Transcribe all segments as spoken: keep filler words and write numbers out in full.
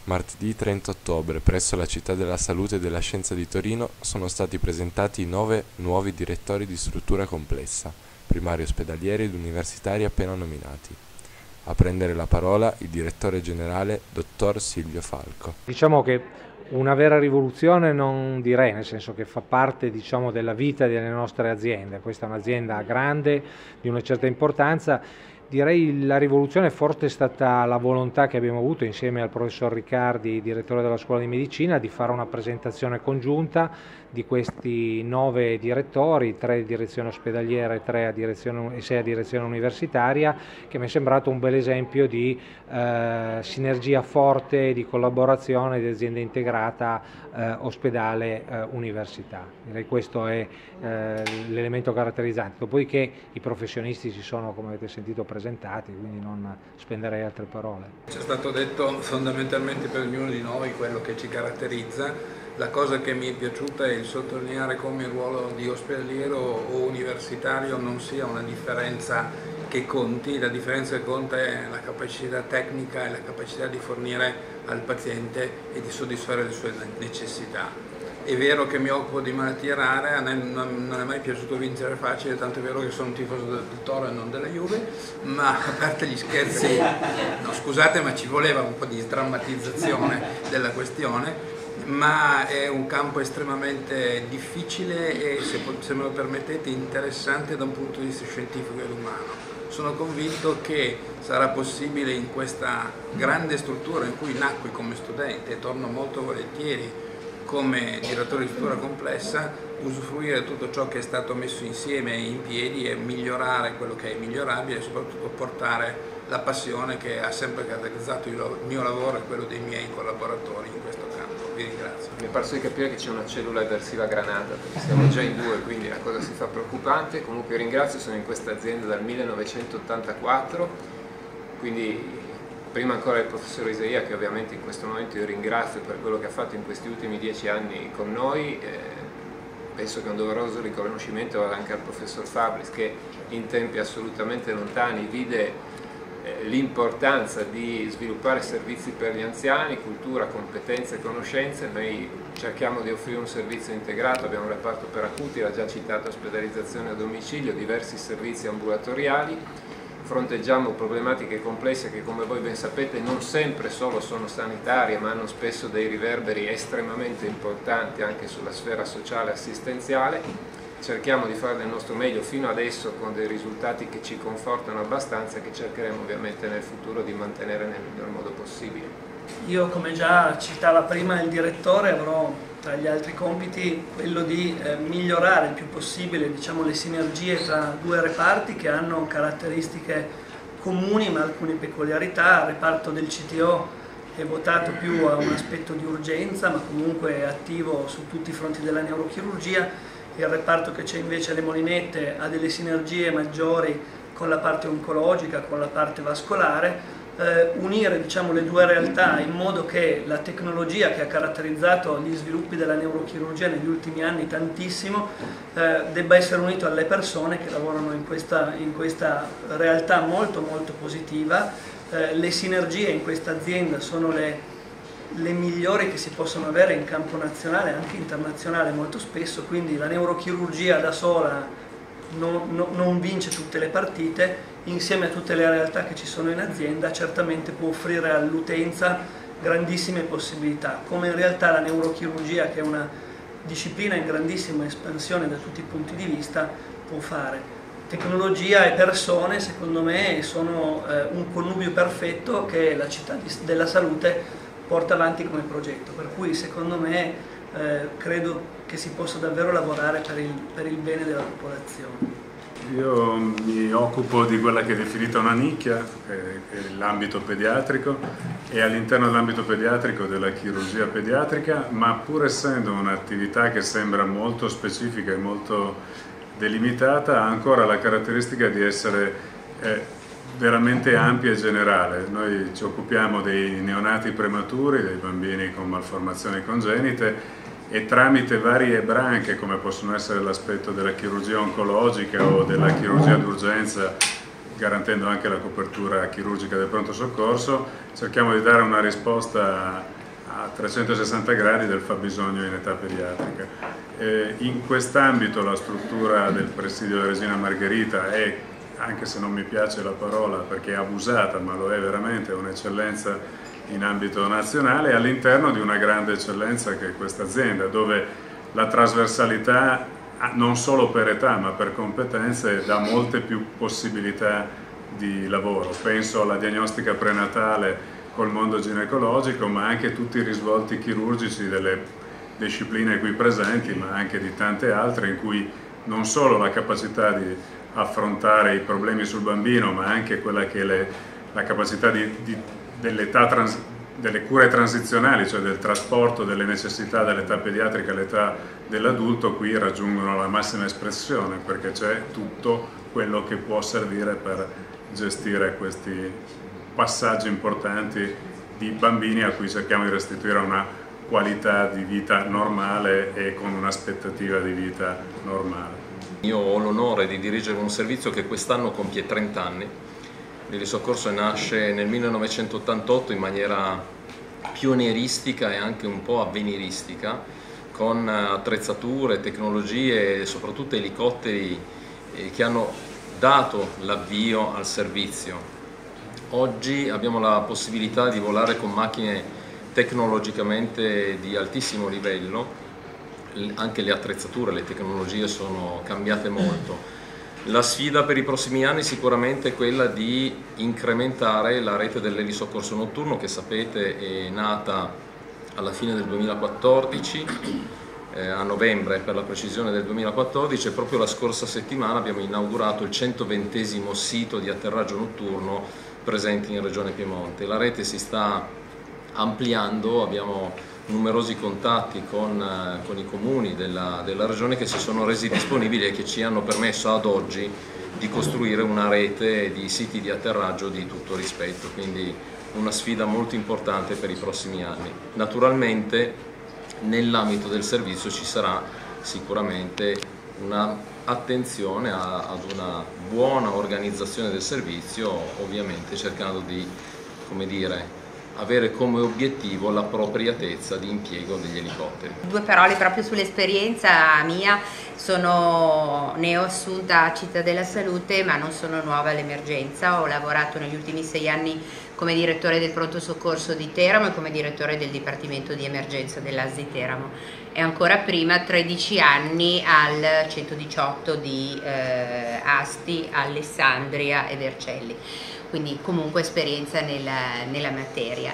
Martedì trenta ottobre, presso la Città della Salute e della Scienza di Torino, sono stati presentati i nove nuovi direttori di struttura complessa, primari ospedalieri ed universitari appena nominati. A prendere la parola il direttore generale, dottor Silvio Falco. Diciamo che una vera rivoluzione non direi, nel senso che fa parte, diciamo, della vita delle nostre aziende. Questa è un'azienda grande, di una certa importanza. Direi la rivoluzione forte è stata la volontà che abbiamo avuto insieme al professor Riccardi, direttore della Scuola di Medicina, di fare una presentazione congiunta di questi nove direttori, tre a direzione ospedaliera e, tre a direzione, e sei a direzione universitaria, che mi è sembrato un bel esempio di eh, sinergia forte, di collaborazione di azienda integrata eh, ospedale-università. Eh, Direi questo è eh, l'elemento caratterizzante. Dopodiché i professionisti si sono, come avete sentito, presentati, quindi non spenderei altre parole. C'è stato detto fondamentalmente per ognuno di noi quello che ci caratterizza. La cosa che mi è piaciuta è il sottolineare come il ruolo di ospedaliero o universitario non sia una differenza che conti, la differenza che conta è la capacità tecnica e la capacità di fornire al paziente e di soddisfare le sue necessità. È vero che mi occupo di malattie rare, a me non è mai piaciuto vincere facile, tanto è vero che sono un tifoso del Toro e non della Juve, ma a parte gli scherzi, no, scusate, ma ci voleva un po' di sdrammatizzazione della questione, ma è un campo estremamente difficile e, se, se me lo permettete, interessante da un punto di vista scientifico ed umano. Sono convinto che sarà possibile in questa grande struttura in cui nacqui come studente e torno molto volentieri come direttore di struttura complessa, usufruire di tutto ciò che è stato messo insieme in piedi e migliorare quello che è migliorabile e soprattutto portare la passione che ha sempre caratterizzato il mio lavoro e quello dei miei collaboratori in questo campo. Vi ringrazio. Mi è parso di capire che c'è una cellula eversiva granata, perché siamo già in due, quindi la cosa si fa preoccupante. Comunque ringrazio, sono in questa azienda dal millenovecentottantaquattro, quindi prima ancora il professor Isaia, che ovviamente in questo momento io ringrazio per quello che ha fatto in questi ultimi dieci anni con noi. Eh, penso che un doveroso riconoscimento vada anche al professor Fabris, che in tempi assolutamente lontani vide eh, l'importanza di sviluppare servizi per gli anziani, cultura, competenze e conoscenze. Noi cerchiamo di offrire un servizio integrato, abbiamo un reparto per acuti, la già citata ospedalizzazione a domicilio, diversi servizi ambulatoriali. Fronteggiamo problematiche complesse che, come voi ben sapete, non sempre solo sono sanitarie, ma hanno spesso dei riverberi estremamente importanti anche sulla sfera sociale e assistenziale. Cerchiamo di fare del nostro meglio fino adesso con dei risultati che ci confortano abbastanza e che cercheremo ovviamente nel futuro di mantenere nel miglior modo possibile. Io, come già citava prima il direttore, avrò tra gli altri compiti quello di eh, migliorare il più possibile, diciamo, le sinergie tra due reparti che hanno caratteristiche comuni ma alcune peculiarità. Il reparto del C T O è votato più a un aspetto di urgenza, ma comunque è attivo su tutti i fronti della neurochirurgia. Il reparto che c'è invece alle Molinette ha delle sinergie maggiori con la parte oncologica, con la parte vascolare. Eh, unire, diciamo, le due realtà in modo che la tecnologia che ha caratterizzato gli sviluppi della neurochirurgia negli ultimi anni tantissimo eh, debba essere unito alle persone che lavorano in questa, in questa realtà molto molto positiva. Eh, le sinergie in questa azienda sono le, le migliori che si possono avere in campo nazionale e anche internazionale molto spesso, quindi la neurochirurgia da sola non, non, non vince tutte le partite. Insieme a tutte le realtà che ci sono in azienda certamente può offrire all'utenza grandissime possibilità, come in realtà la neurochirurgia, che è una disciplina in grandissima espansione da tutti i punti di vista, può fare. Tecnologia e persone, secondo me, sono eh, un connubio perfetto che la città di, della salute porta avanti come progetto, per cui secondo me eh, credo che si possa davvero lavorare per il, per il bene della popolazione. Io mi occupo di quella che è definita una nicchia, che è l'ambito pediatrico, e all'interno dell'ambito pediatrico della chirurgia pediatrica, ma pur essendo un'attività che sembra molto specifica e molto delimitata, ha ancora la caratteristica di essere eh, veramente ampia e generale. Noi ci occupiamo dei neonati prematuri, dei bambini con malformazioni congenite, e tramite varie branche, come possono essere l'aspetto della chirurgia oncologica o della chirurgia d'urgenza, garantendo anche la copertura chirurgica del pronto soccorso, cerchiamo di dare una risposta a trecentosessanta gradi del fabbisogno in età pediatrica. Eh, in quest'ambito la struttura del presidio della Regina Margherita è, anche se non mi piace la parola perché è abusata, ma lo è veramente, un'eccellenza in ambito nazionale, all'interno di una grande eccellenza che è questa azienda, dove la trasversalità non solo per età ma per competenze dà molte più possibilità di lavoro. Penso alla diagnostica prenatale col mondo ginecologico, ma anche tutti i risvolti chirurgici delle discipline qui presenti, ma anche di tante altre, in cui non solo la capacità di affrontare i problemi sul bambino, ma anche quella che è le, la capacità di, di, dell'età trans, delle cure transizionali, cioè del trasporto delle necessità dall'età pediatrica all'età dell'adulto, qui raggiungono la massima espressione, perché c'è tutto quello che può servire per gestire questi passaggi importanti di bambini a cui cerchiamo di restituire una qualità di vita normale e con un'aspettativa di vita normale. Io ho l'onore di dirigere un servizio che quest'anno compie trenta anni. L'Elisoccorso nasce nel millenovecentottantotto in maniera pionieristica e anche un po' avveniristica, con attrezzature, tecnologie e soprattutto elicotteri che hanno dato l'avvio al servizio. Oggi abbiamo la possibilità di volare con macchine tecnologicamente di altissimo livello, anche le attrezzature, le tecnologie sono cambiate molto. La sfida per i prossimi anni sicuramente è quella di incrementare la rete dell'elisoccorso notturno, che sapete è nata alla fine del duemilaquattordici, eh, a novembre per la precisione del duemilaquattordici, e proprio la scorsa settimana abbiamo inaugurato il centoventesimo sito di atterraggio notturno presenti in Regione Piemonte. La rete si sta ampliando, abbiamo numerosi contatti con, eh, con i comuni della, della Regione che si sono resi disponibili e che ci hanno permesso ad oggi di costruire una rete di siti di atterraggio di tutto rispetto, quindi una sfida molto importante per i prossimi anni. Naturalmente nell'ambito del servizio ci sarà sicuramente una attenzione a, ad una buona organizzazione del servizio, ovviamente cercando di, come dire, avere come obiettivo l'appropriatezza di impiego degli elicotteri. Due parole proprio sull'esperienza mia. Sono neoassunta a Città della Salute, ma non sono nuova all'emergenza. Ho lavorato negli ultimi sei anni come direttore del pronto soccorso di Teramo e come direttore del Dipartimento di Emergenza dell'A S D di Teramo, e ancora prima tredici anni al centodiciotto di eh, Asti, Alessandria e Vercelli, quindi comunque esperienza nella, nella materia.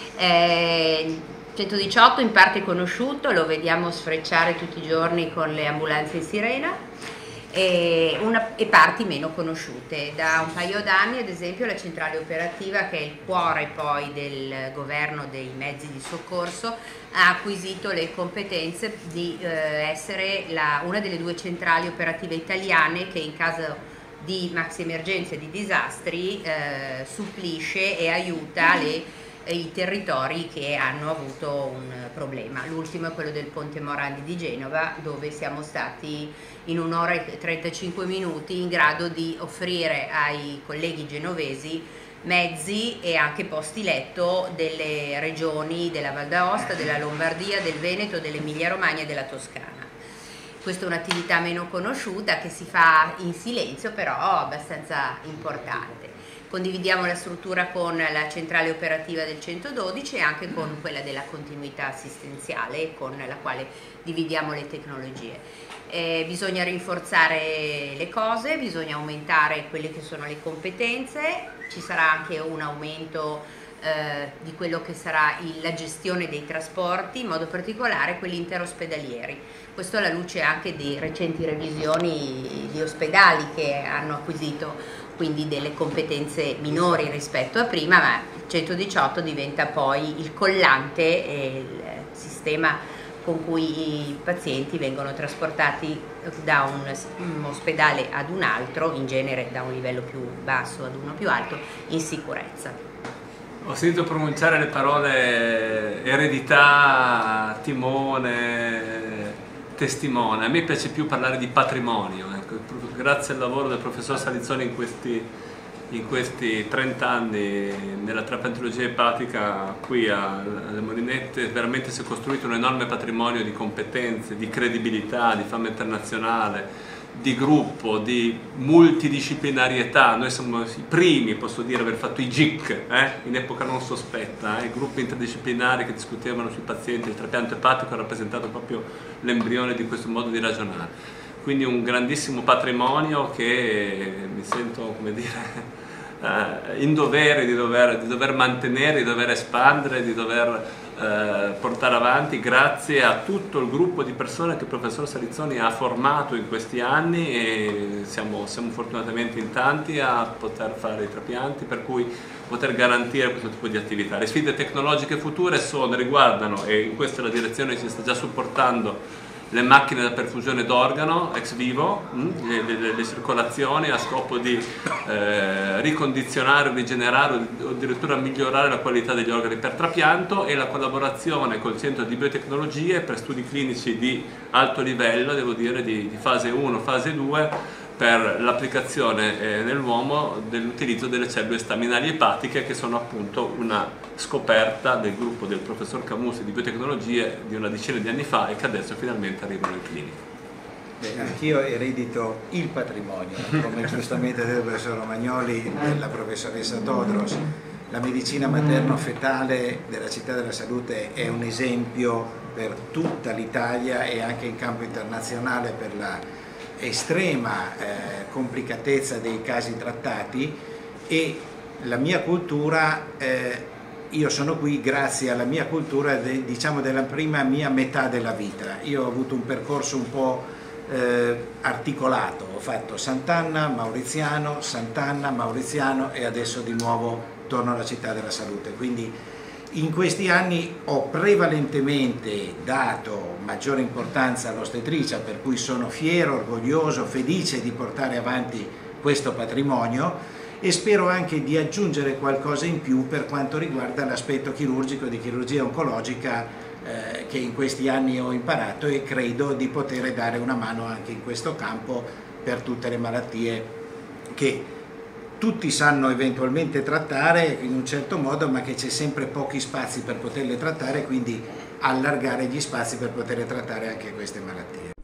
Eh, centodiciotto in parte conosciuto, lo vediamo sfrecciare tutti i giorni con le ambulanze in sirena, e, una, e parti meno conosciute. Da un paio d'anni ad esempio la centrale operativa, che è il cuore poi del governo dei mezzi di soccorso, ha acquisito le competenze di eh, essere la, una delle due centrali operative italiane che in caso di maxi emergenze e di disastri eh, supplisce e aiuta le i territori che hanno avuto un problema. L'ultimo è quello del Ponte Morandi di Genova, dove siamo stati in un'ora e trentacinque minuti in grado di offrire ai colleghi genovesi mezzi e anche posti letto delle regioni della Val d'Aosta, della Lombardia, del Veneto, dell'Emilia Romagna e della Toscana. Questa è un'attività meno conosciuta che si fa in silenzio, però abbastanza importante. Condividiamo la struttura con la centrale operativa del centododici e anche con quella della continuità assistenziale, con la quale dividiamo le tecnologie. Eh, bisogna rinforzare le cose, bisogna aumentare quelle che sono le competenze, ci sarà anche un aumento eh, di quello che sarà il, la gestione dei trasporti, in modo particolare quelli interospedalieri. Questo alla luce anche di recenti revisioni di ospedali che hanno acquisito quindi delle competenze minori rispetto a prima, ma il centodiciotto diventa poi il collante e il sistema con cui i pazienti vengono trasportati da un, un ospedale ad un altro, in genere da un livello più basso ad uno più alto, in sicurezza. Ho sentito pronunciare le parole eredità, timone, testimone. A me piace più parlare di patrimonio. Ecco. Grazie al lavoro del professor Salizzoni in questi in questi trenta anni nella trapiantologia epatica qui alle Molinette veramente si è costruito un enorme patrimonio di competenze, di credibilità, di fama internazionale, di gruppo, di multidisciplinarietà. Noi siamo i primi, posso dire, aver fatto i G I C, eh? in epoca non sospetta, eh? gruppi interdisciplinari che discutevano sui pazienti. Il trapianto epatico ha rappresentato proprio l'embrione di questo modo di ragionare. Quindi un grandissimo patrimonio che mi sento, come dire, in dovere di dover, di dover mantenere, di dover espandere, di dover eh, portare avanti grazie a tutto il gruppo di persone che il professor Salizzoni ha formato in questi anni, e siamo, siamo fortunatamente in tanti a poter fare i trapianti, per cui poter garantire questo tipo di attività. Le sfide tecnologiche future sono, riguardano, e in questa è la direzione che si sta già supportando, le macchine da perfusione d'organo ex vivo, le, le, le circolazioni a scopo di eh, ricondizionare, rigenerare o addirittura migliorare la qualità degli organi per trapianto, e la collaborazione col Centro di Biotecnologie per studi clinici di alto livello, devo dire di, di fase uno, fase due, per l'applicazione eh, nell'uomo dell'utilizzo delle cellule staminali epatiche, che sono appunto una scoperta del gruppo del professor Camusi di biotecnologie di una decina di anni fa, e che adesso finalmente arrivano in clinica. Anch'io eredito il patrimonio, come giustamente ha detto il professor Romagnoli e la professoressa Todros. La medicina materno-fetale della Città della Salute è un esempio per tutta l'Italia e anche in campo internazionale per la estrema eh, complicatezza dei casi trattati, e la mia cultura, eh, io sono qui grazie alla mia cultura de, diciamo della prima mia metà della vita. Io ho avuto un percorso un po' eh, articolato, ho fatto Sant'Anna, Mauriziano, Sant'Anna, Mauriziano e adesso di nuovo torno alla Città della Salute. Quindi in questi anni ho prevalentemente dato maggiore importanza all'ostetricia, per cui sono fiero, orgoglioso, felice di portare avanti questo patrimonio, e spero anche di aggiungere qualcosa in più per quanto riguarda l'aspetto chirurgico di chirurgia oncologica eh, che in questi anni ho imparato, e credo di poter dare una mano anche in questo campo per tutte le malattie che tutti sanno eventualmente trattare in un certo modo, ma che c'è sempre pochi spazi per poterle trattare, quindi allargare gli spazi per poter trattare anche queste malattie.